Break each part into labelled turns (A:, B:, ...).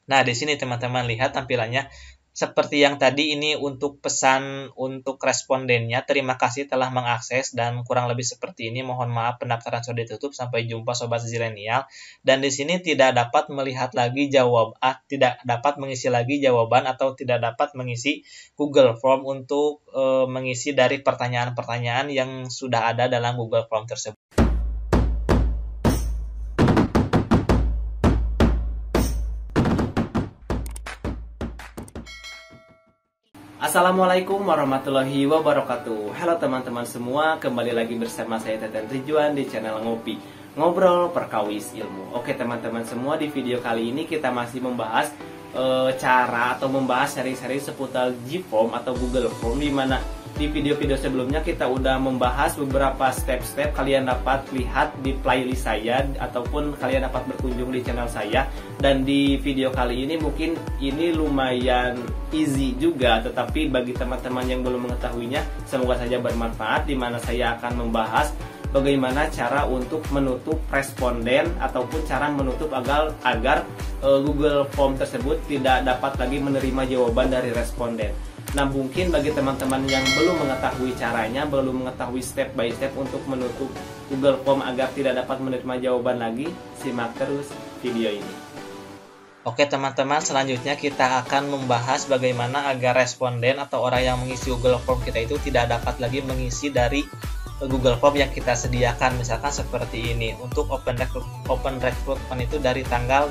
A: Nah, di sini teman-teman lihat tampilannya seperti yang tadi. Ini untuk pesan untuk respondennya. Terima kasih telah mengakses dan kurang lebih seperti ini. Mohon maaf pendaftaran sudah ditutup. Sampai jumpa sobat zilenial. Dan di sini tidak dapat melihat lagi tidak dapat mengisi lagi jawaban atau tidak dapat mengisi Google Form untuk mengisi dari pertanyaan-pertanyaan yang sudah ada dalam Google Form tersebut.
B: Assalamualaikum warahmatullahi wabarakatuh. Halo teman-teman semua, kembali lagi bersama saya Teten Rijuan di channel Ngopi, Ngobrol Perkawis Ilmu. Oke teman-teman semua, di video kali ini kita masih membahas cara atau membahas seri-seri seputar G-Form atau Google Form, di mana di video-video sebelumnya kita udah membahas beberapa step-step. Kalian dapat lihat di playlist saya ataupun kalian dapat berkunjung di channel saya. Dan di video kali ini mungkin ini lumayan easy juga, tetapi bagi teman-teman yang belum mengetahuinya semoga saja bermanfaat, di mana saya akan membahas bagaimana cara untuk menutup responden ataupun cara menutup agar Google Form tersebut tidak dapat lagi menerima jawaban dari responden. Nah, mungkin bagi teman-teman yang belum mengetahui caranya, belum mengetahui step by step untuk menutup Google Form agar tidak dapat menerima jawaban lagi, simak terus video ini.
A: Oke teman-teman, selanjutnya kita akan membahas bagaimana agar responden atau orang yang mengisi Google Form kita itu tidak dapat lagi mengisi dari Google Form yang kita sediakan. Misalkan seperti ini, untuk open recruitment itu dari tanggal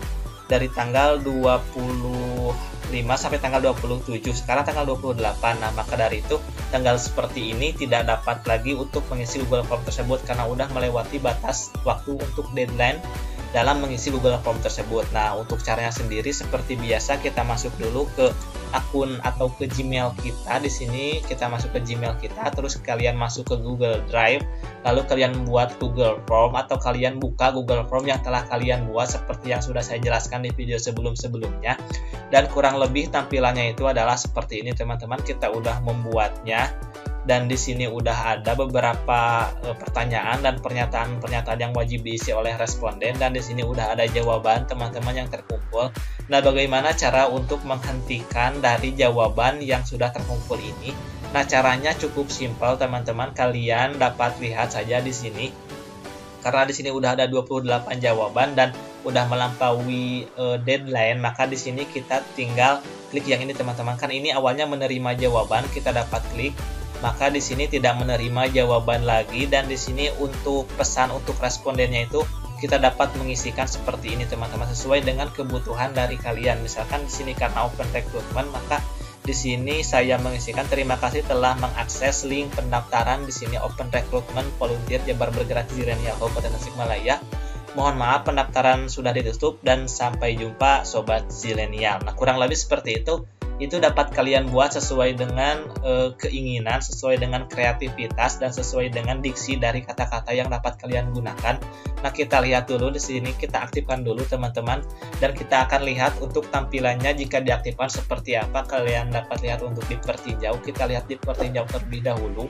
A: 25 sampai tanggal 27, sekarang tanggal 28. Nah, maka dari itu tanggal seperti ini tidak dapat lagi untuk mengisi Google Form tersebut karena udah melewati batas waktu untuk deadline dalam mengisi Google Form tersebut. Nah, untuk caranya sendiri seperti biasa, kita masuk dulu ke akun atau ke Gmail kita. Di sini kita masuk ke Gmail kita, terus kalian masuk ke Google Drive, lalu kalian buat Google Form atau kalian buka Google Form yang telah kalian buat seperti yang sudah saya jelaskan di video sebelum-sebelumnya. Dan kurang lebih tampilannya itu adalah seperti ini teman-teman. Kita udah membuatnya. Dan di sini udah ada beberapa pertanyaan dan pernyataan-pernyataan yang wajib diisi oleh responden, dan di sini udah ada jawaban teman-teman yang terkumpul. Nah, bagaimana cara untuk menghentikan dari jawaban yang sudah terkumpul ini? Nah, caranya cukup simpel teman-teman. Kalian dapat lihat saja di sini. Karena di sini udah ada 28 jawaban dan udah melampaui deadline, maka di sini kita tinggal klik yang ini teman-teman. Kan ini awalnya menerima jawaban, kita dapat klik. Maka di sini tidak menerima jawaban lagi, dan di sini untuk pesan untuk respondennya itu kita dapat mengisikan seperti ini teman-teman, sesuai dengan kebutuhan dari kalian. Misalkan di sini karena open recruitment, maka di sini saya mengisikan terima kasih telah mengakses link pendaftaran di sini open recruitment volunteer Jabar Bergerak Zilenial Kabupaten Tasikmalaya. Mohon maaf pendaftaran sudah ditutup dan sampai jumpa sobat zilenial. Nah, kurang lebih seperti itu. Itu dapat kalian buat sesuai dengan keinginan, sesuai dengan kreativitas, dan sesuai dengan diksi dari kata-kata yang dapat kalian gunakan. Nah, kita lihat dulu di sini, kita aktifkan dulu teman-teman, dan kita akan lihat untuk tampilannya jika diaktifkan seperti apa. Kalian dapat lihat untuk dipertinjau. Kita lihat dipertinjau terlebih dahulu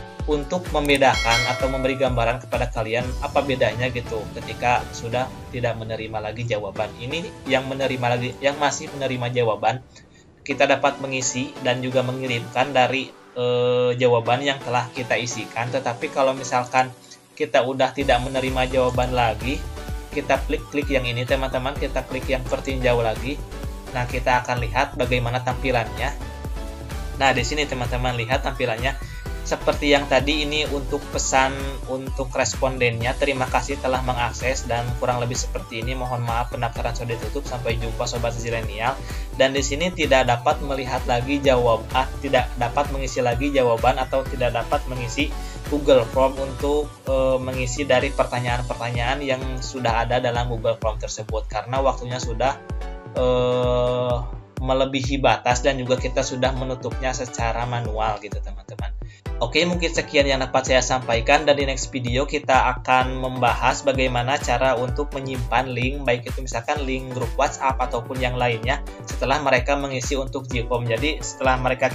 A: untuk membedakan atau memberi gambaran kepada kalian apa bedanya gitu ketika sudah tidak menerima lagi jawaban. Ini yang masih menerima jawaban, kita dapat mengisi dan juga mengirimkan dari jawaban yang telah kita isikan. Tetapi kalau misalkan kita udah tidak menerima jawaban lagi, kita klik yang ini teman-teman, kita klik yang pertinjau lagi. Nah, kita akan lihat bagaimana tampilannya. Nah, di sini teman-teman lihat tampilannya seperti yang tadi. Ini untuk pesan untuk respondennya, terima kasih telah mengakses dan kurang lebih seperti ini. Mohon maaf pendaftaran sudah ditutup. Sampai jumpa sobat zilenial. Dan di sini tidak dapat melihat lagi tidak dapat mengisi lagi jawaban atau tidak dapat mengisi Google Form untuk mengisi dari pertanyaan-pertanyaan yang sudah ada dalam Google Form tersebut karena waktunya sudah melebihi batas dan juga kita sudah menutupnya secara manual gitu teman-teman. Oke, mungkin sekian yang dapat saya sampaikan, dan di next video kita akan membahas bagaimana cara untuk menyimpan link, baik itu misalkan link grup WhatsApp ataupun yang lainnya setelah mereka mengisi untuk G-Form. Jadi setelah mereka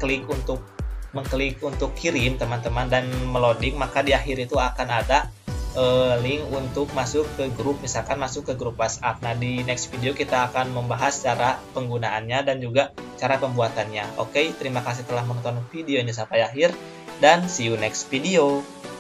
A: mengklik untuk kirim teman-teman dan meloading, maka di akhir itu akan ada link untuk masuk ke grup, misalkan masuk ke grup WhatsApp. Nah, di next video kita akan membahas cara penggunaannya dan juga cara pembuatannya. Oke, terima kasih telah menonton video ini sampai akhir dan see you next video.